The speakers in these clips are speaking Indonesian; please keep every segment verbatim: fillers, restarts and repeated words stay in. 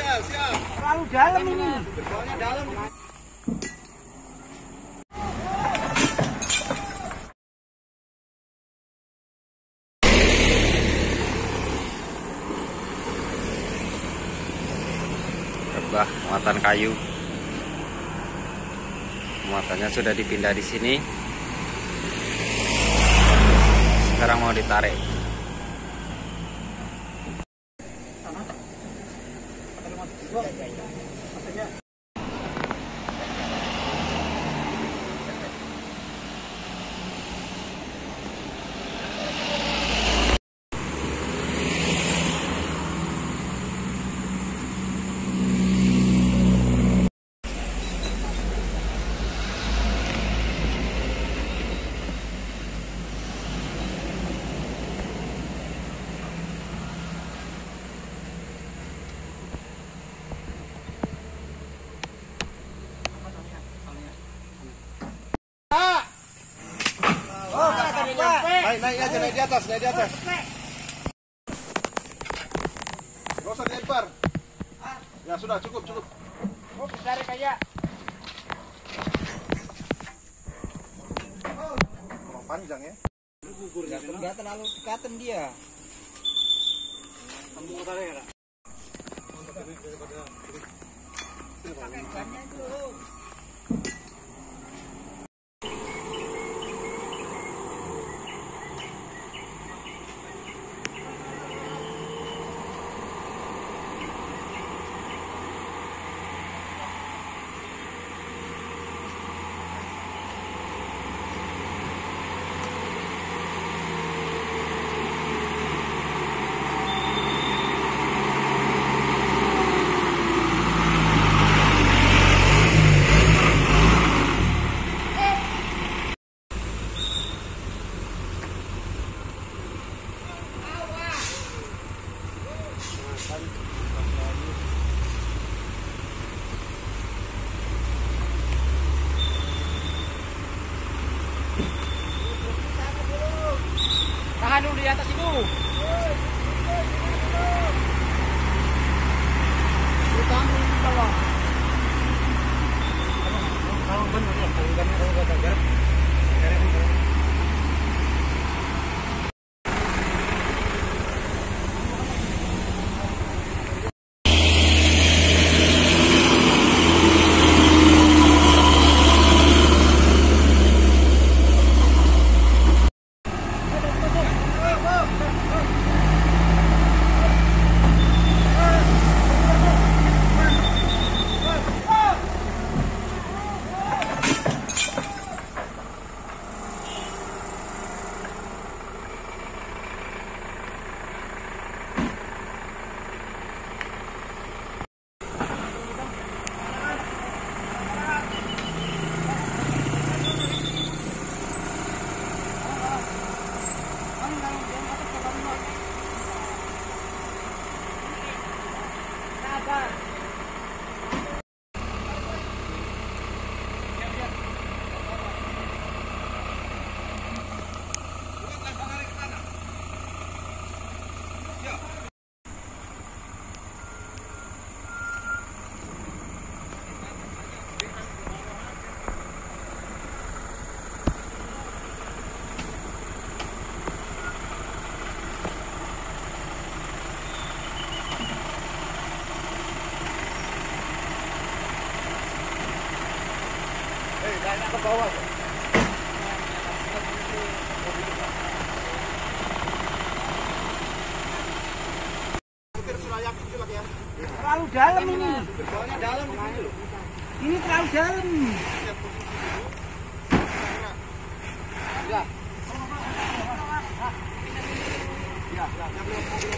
siap, siap. Terlalu dalam ini. Soalnya dalam. Rebah muatan kayu. Muatannya sudah dipindah di sini. Sekarang mau ditarik. Naik, naik aja, naik di atas, naik di atas. Gak usah dilempar. Ya sudah, cukup, cukup. Oh, tarik kayak. Oh, panjang ya. Enggak terlalu dekatan dia. Sambung ke tarik ya. Tahan dulu di atas itu. Tahan dulu di bawah. Kalau benar ya, kalau benar kalau enggak jarak. Enak ke bawah ya. Terlalu dalam ini. Soalnya dalam di sini loh. Ini terlalu dalam. Ya. Ya, ya,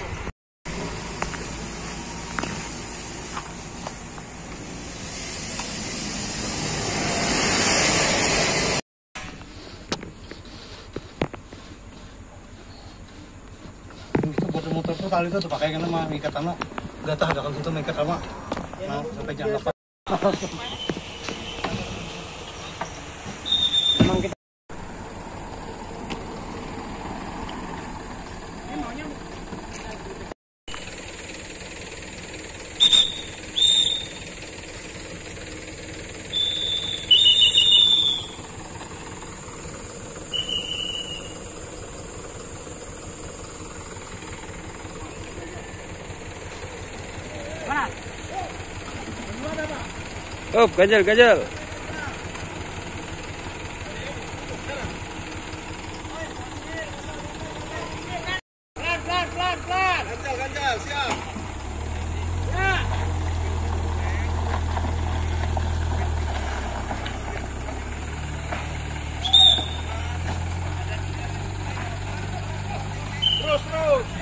motor tuh kali itu tuh pakai kan sama ikat sama gak tahu kalau situ ikat sama mau sampai jam delapan. Memang kita Up, ganjel, ganjel. Pelan, pelan, pelan, pelan. Ganjal, ganjal, siap. Ya. Terus, terus.